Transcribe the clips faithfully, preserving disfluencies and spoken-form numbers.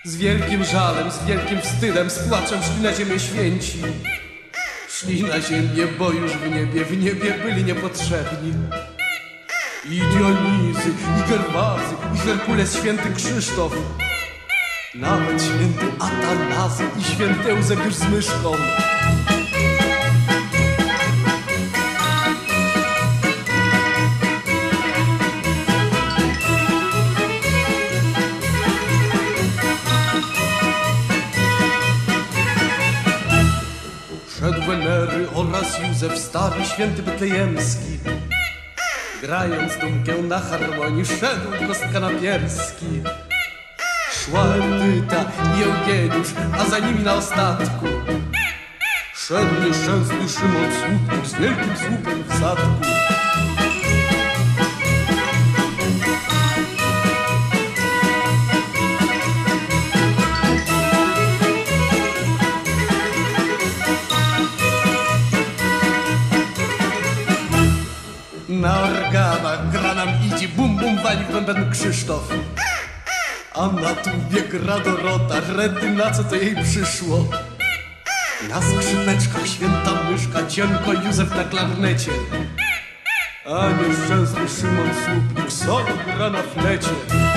Z wielkim żalem, z wielkim wstydem, z płaczem szli na ziemię święci. Szli na ziemię, bo już w niebie, w niebie byli niepotrzebni. I Dionizy, i Gerwazy, i Herkules, święty Krzysztof, nawet święty Atanazy i święty Eusebiusz z myszką. Szedł Wenery oraz Józef stary, święty betlejemski. Grając dumkę na harmonii, szedł Kostkana-Pierski. Szła Edyta i Eugeniusz, a za nimi na ostatku szedł nieszczęsny Szymon Słupnik z wielkim słupem w zadku. Na organach gra nam idzie, bum bum wali w bęben Krzysztof. A na tubie gra Dorota, rety na co to jej przyszło. Na skrzypeczkach święta myszka, cienko Józef na klarnecie. A nieszczęsny Szymon Słupnik solo gra na flecie.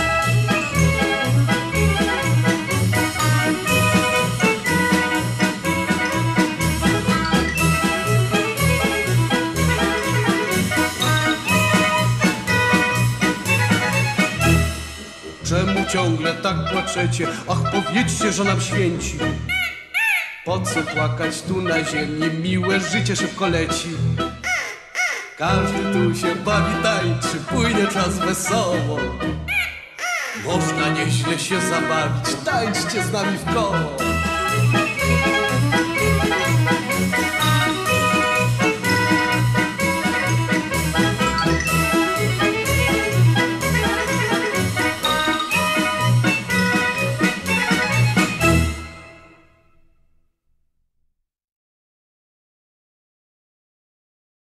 Czemu ciągle tak płaczecie? Ach, powiedzcie, że nam święci. Po co płakać tu na ziemi? Miłe życie szybko leci. Każdy tu się bawi, tańczy, płynie czas wesoło. Można nieźle się zabawić, tańczcie z nami w koło.